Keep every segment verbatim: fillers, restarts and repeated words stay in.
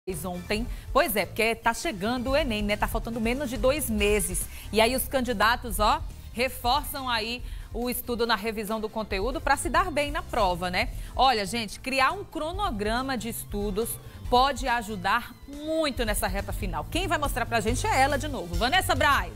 Ontem, pois é, porque tá chegando o Enem, né? Tá faltando menos de dois meses. E aí os candidatos, ó, reforçam aí o estudo na revisão do conteúdo para se dar bem na prova, né? Olha, gente, criar um cronograma de estudos pode ajudar muito nessa reta final. Quem vai mostrar pra gente é ela de novo, Vanessa Braz.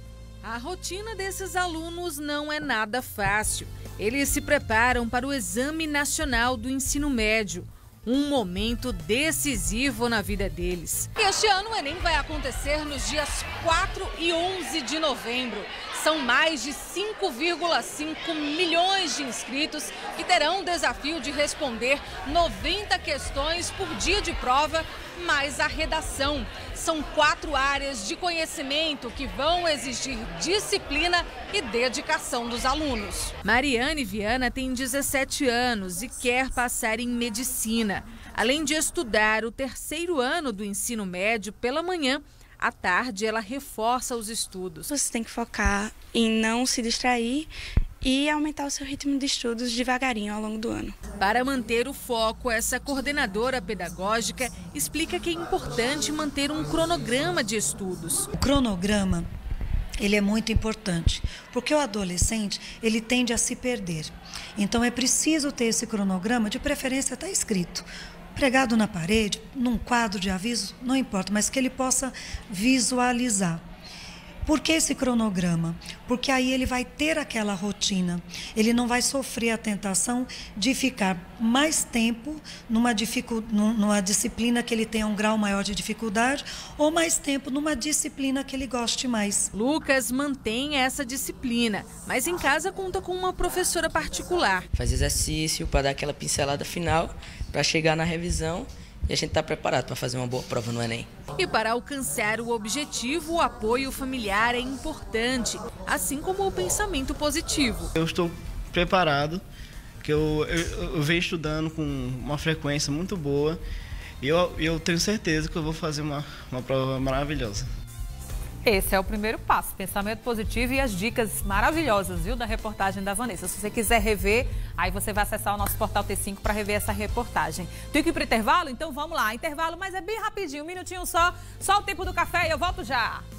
A rotina desses alunos não é nada fácil. Eles se preparam para o Exame Nacional do Ensino Médio. Um momento decisivo na vida deles. Este ano o Enem vai acontecer nos dias quatro e onze de novembro. São mais de cinco vírgula cinco milhões de inscritos que terão o desafio de responder noventa questões por dia de prova, mais a redação. São quatro áreas de conhecimento que vão exigir disciplina e dedicação dos alunos. Mariane Viana tem dezessete anos e quer passar em medicina. Além de estudar o terceiro ano do ensino médio pela manhã, à tarde ela reforça os estudos. Você tem que focar em não se distrair e aumentar o seu ritmo de estudos devagarinho ao longo do ano. Para manter o foco, essa coordenadora pedagógica explica que é importante manter um cronograma de estudos. O cronograma, ele é muito importante, porque o adolescente, ele tende a se perder. Então é preciso ter esse cronograma, de preferência até escrito, pregado na parede, num quadro de aviso, não importa, mas que ele possa visualizar. Por que esse cronograma? Porque aí ele vai ter aquela rotina, ele não vai sofrer a tentação de ficar mais tempo numa, dificu... numa disciplina que ele tenha um grau maior de dificuldade ou mais tempo numa disciplina que ele goste mais. Lucas mantém essa disciplina, mas em casa conta com uma professora particular. Faz exercício para dar aquela pincelada final, para chegar na revisão e a gente está preparado para fazer uma boa prova no Enem. E para alcançar o objetivo, o apoio familiar é importante, assim como o pensamento positivo. Eu estou preparado, que eu, eu, eu venho estudando com uma frequência muito boa e eu, eu tenho certeza que eu vou fazer uma, uma prova maravilhosa. Esse é o primeiro passo, pensamento positivo e as dicas maravilhosas, viu, da reportagem da Vanessa. Se você quiser rever, aí você vai acessar o nosso portal T cinco para rever essa reportagem. Tem que ir para o intervalo? Então vamos lá, intervalo, mas é bem rapidinho, um minutinho só, só o tempo do café e eu volto já.